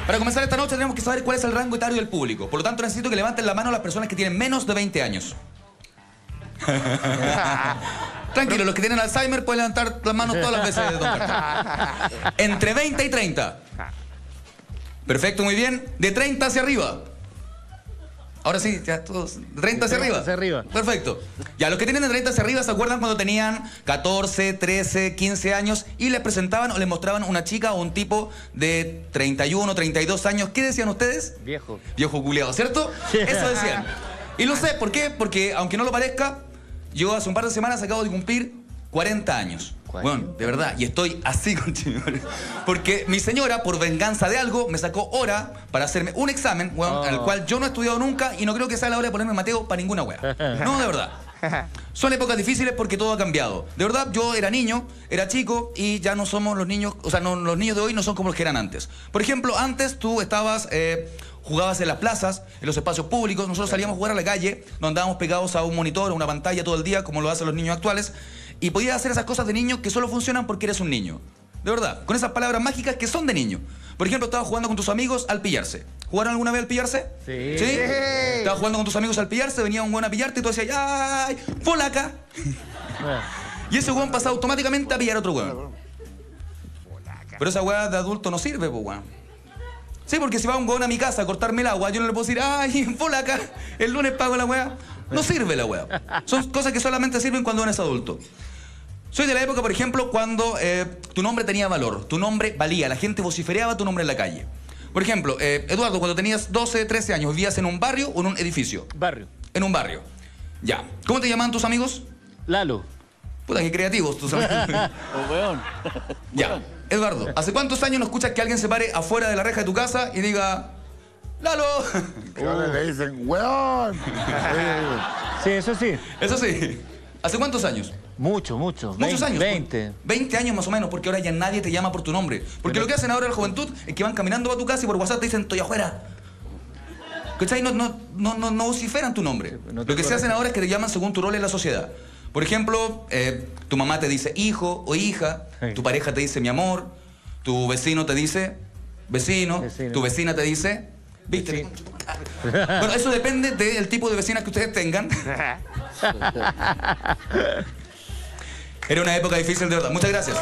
Para comenzar esta noche tenemos que saber cuál es el rango etario del público. Por lo tanto, necesito que levanten la mano las personas que tienen menos de 20 años. Tranquilo, los que tienen Alzheimer pueden levantar las manos todas las veces, don Carlos. Entre 20 y 30. Perfecto, muy bien. De 30 hacia arriba. Ahora sí, ya todos. De 30 hacia arriba. Hacia arriba. Perfecto. Ya, los que tienen de 30 hacia arriba, ¿se acuerdan cuando tenían 14, 13, 15 años y les presentaban o les mostraban una chica o un tipo de 31, 32 años? ¿Qué decían ustedes? Viejo. Viejo culiado, ¿cierto? Eso decían. Y lo sé, ¿por qué? Porque, aunque no lo parezca, yo hace un par de semanas acabo de cumplir 40 años. Bueno, de verdad, y estoy así con chingón. Porque mi señora, por venganza de algo, me sacó hora para hacerme un examen, bueno, al cual yo no he estudiado nunca y no creo que sea la hora de ponerme Mateo para ninguna wea. No, de verdad. Son épocas difíciles porque todo ha cambiado. De verdad, yo era niño, era chico y ya no somos los niños, o sea, no, los niños de hoy no son como los que eran antes. Por ejemplo, antes tú estabas... jugabas en las plazas, en los espacios públicos. Nosotros salíamos a jugar a la calle, donde andábamos pegados a un monitor, a una pantalla todo el día, como lo hacen los niños actuales. Y podías hacer esas cosas de niño que solo funcionan porque eres un niño. De verdad, con esas palabras mágicas que son de niño. Por ejemplo, estabas jugando con tus amigos al pillarse. ¿Jugaron alguna vez al pillarse? Sí. ¿Sí? Estabas jugando con tus amigos al pillarse, venía un weón a pillarte y tú decías, ¡ay! ¡Polaca! Y ese weón pasaba automáticamente a pillar a otro weón. Pero esa weá de adulto no sirve, pues weón. Sí, porque si va un weón a mi casa a cortarme el agua, yo no le puedo decir, ¡ay! ¡Polaca! El lunes pago la weá. No sirve la weá. Son cosas que solamente sirven cuando uno es adulto. Soy de la época, por ejemplo, cuando tu nombre tenía valor, tu nombre valía, la gente vociferaba tu nombre en la calle. Por ejemplo, Eduardo, cuando tenías 12, 13 años, ¿vivías en un barrio o en un edificio? Barrio. En un barrio. Ya. ¿Cómo te llamaban tus amigos? Lalo. Puta, qué creativos tus amigos. Oh, weón. Ya. Eduardo, ¿hace cuántos años no escuchas que alguien se pare afuera de la reja de tu casa y diga... ¡Lalo! Que ahora le dicen, weón. Sí, eso sí. Eso sí. ¿Hace cuántos años? Mucho, mucho. Muchos años. 20. 20 años más o menos, porque ahora ya nadie te llama por tu nombre. Porque lo que hacen ahora la juventud es que van caminando a tu casa y por WhatsApp te dicen, estoy afuera. ¿Cachai? No vociferan tu nombre. No Lo que se hacen ahora es que te llaman según tu rol en la sociedad. Por ejemplo, tu mamá te dice hijo o hija, Sí. tu pareja te dice mi amor, tu vecino te dice vecino, tu vecina te dice, ¿viste? Bueno, eso depende del tipo de vecinas que ustedes tengan. Era una época difícil, de verdad. Muchas gracias.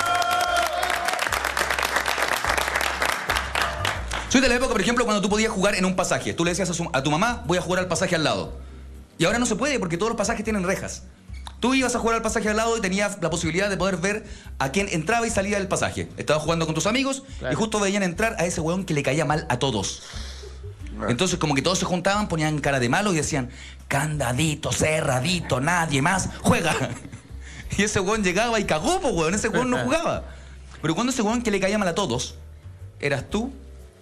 Soy de la época, por ejemplo, cuando tú podías jugar en un pasaje. Tú le decías a tu mamá, voy a jugar al pasaje al lado. Y ahora no se puede porque todos los pasajes tienen rejas. Tú ibas a jugar al pasaje al lado y tenías la posibilidad de poder ver a quién entraba y salía del pasaje. Estabas jugando con tus amigos y justo veían entrar a ese weón que le caía mal a todos. Entonces como que todos se juntaban, ponían cara de malo y decían, candadito, cerradito, nadie más, juega. Y ese weón llegaba y cagó, pues weón, ese weón no jugaba. Pero cuando ese weón que le caía mal a todos, eras tú.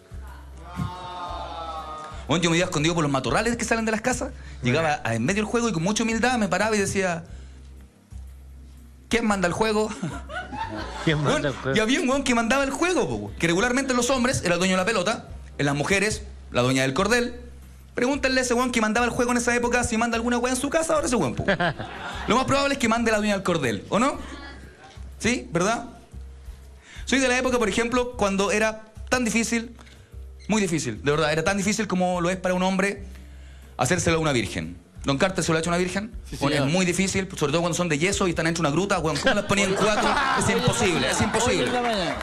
Bueno, yo me iba escondido por los matorrales que salen de las casas, llegaba en medio del juego y con mucha humildad me paraba y decía, ¿quién manda el juego? ¿Quién manda el Bueno, juego? y había un weón que mandaba el juego, po, que regularmente en los hombres era el dueño de la pelota, en las mujeres, la dueña del cordel. Pregúntenle a ese weón que mandaba el juego en esa época si manda alguna weá en su casa, ahora ese weón, po. Lo más probable es que mande la dueña del cordel, ¿o no? ¿Sí? ¿Verdad? Soy de la época, por ejemplo, cuando era tan difícil, muy difícil, de verdad, era tan difícil como lo es para un hombre hacérselo a una virgen. Don Carter se lo ha hecho a una virgen. Sí, Bueno, es señor. muy difícil, sobre todo cuando son de yeso y están dentro de una gruta. Bueno, ¿cómo las ponían en cuatro? Es imposible, es Hoy en imposible. la mañana.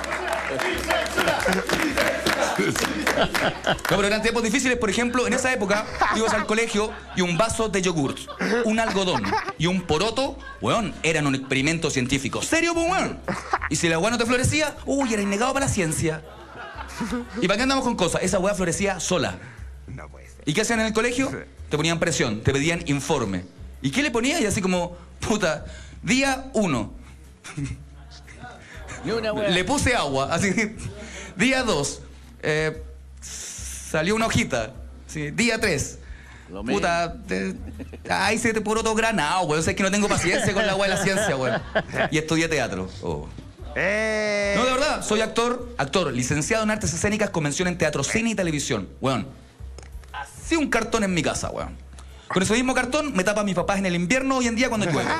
No, pero eran tiempos difíciles, por ejemplo, en esa época tú ibas al colegio y un vaso de yogurt, un algodón y un poroto, weón, eran un experimento científico. ¿Serio, po, weón? Y si la weá no te florecía, uy, era innegado para la ciencia. ¿Y para qué andamos con cosas? Esa weá florecía sola. No puede ser. ¿Y qué hacían en el colegio? Te ponían presión, te pedían informe. ¿Y qué le ponías? Y así como, puta, día 1. Ni una weá. Le puse agua, así. Día 2. Salió una hojita. Sí, día 3. Lo mismo. Puta, ay, se te por otro granado, weón. O sea, es que no tengo paciencia con la weá de la ciencia, weón. Y estudié teatro. Oh. No, de verdad, soy actor, licenciado en artes escénicas con mención en teatro, cine y televisión. Weón. Así un cartón en mi casa, weón. Con ese mismo cartón me tapa a mis papás en el invierno hoy en día cuando llueve.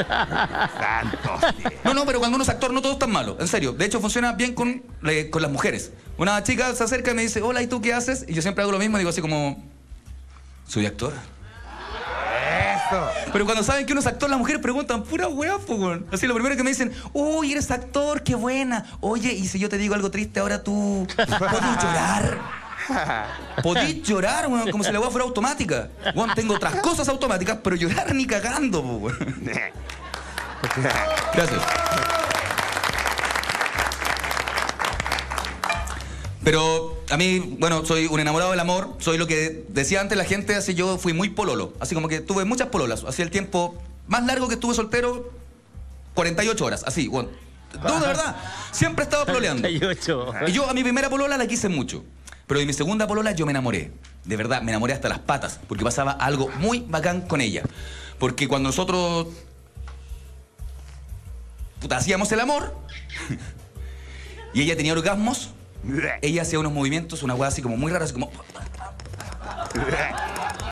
No, pero cuando uno es actor no todo es tan malo, en serio. De hecho funciona bien con las mujeres. Una chica se acerca y me dice, hola, ¿y tú qué haces? Y yo siempre hago lo mismo, digo así como, soy actor. Eso. Pero cuando saben que uno es actor, las mujeres preguntan, pura weá, po, weón. Así lo primero que me dicen, uy, eres actor, qué buena. Oye, y si yo te digo algo triste, ahora tú podés llorar. Podís llorar, weón, como si la weá fuera automática. Weón, tengo otras cosas automáticas, pero llorar ni cagando, po, weón. Gracias. Pero a mí, bueno, soy un enamorado del amor. Soy lo que decía antes la gente, así yo fui muy pololo. Así como que tuve muchas pololas. Así el tiempo más largo que estuve soltero, 48 horas. Así, bueno. No, de verdad. Siempre he estado pololeando. 48. Y yo a mi primera polola la quise mucho. Pero de mi segunda polola yo me enamoré. De verdad, me enamoré hasta las patas. Porque pasaba algo muy bacán con ella. Porque cuando nosotros... puta, hacíamos el amor... y ella tenía orgasmos... ella hacía unos movimientos, una hueá así como muy rara, así como...